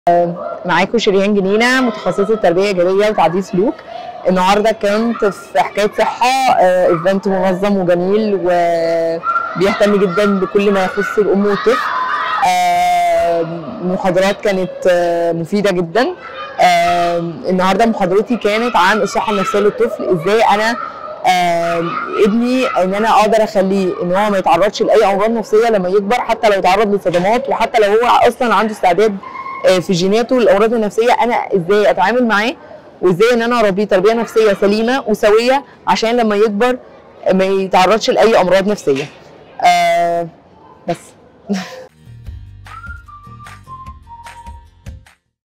معاكم شريهان جنينه، متخصصه تربيه ايجابيه وتعديل سلوك. النهارده كنت في حكايه صحه، ايفنت منظم وجميل وبيهتم جدا بكل ما يخص الام والطفل. محاضرات كانت مفيده جدا. النهارده محاضرتي كانت عن الصحه النفسيه للطفل، ازاي انا ابني ان انا اقدر اخليه ان هو ما يتعرضش لاي امراض نفسيه لما يكبر، حتى لو يتعرض لصدمات، وحتى لو هو اصلا عنده استعداد في جيناته للامراض النفسيه، انا ازاي اتعامل معاه وازاي ان انا اربيه تربيه نفسيه سليمه وسويه عشان لما يكبر ما يتعرضش لاي امراض نفسيه. بس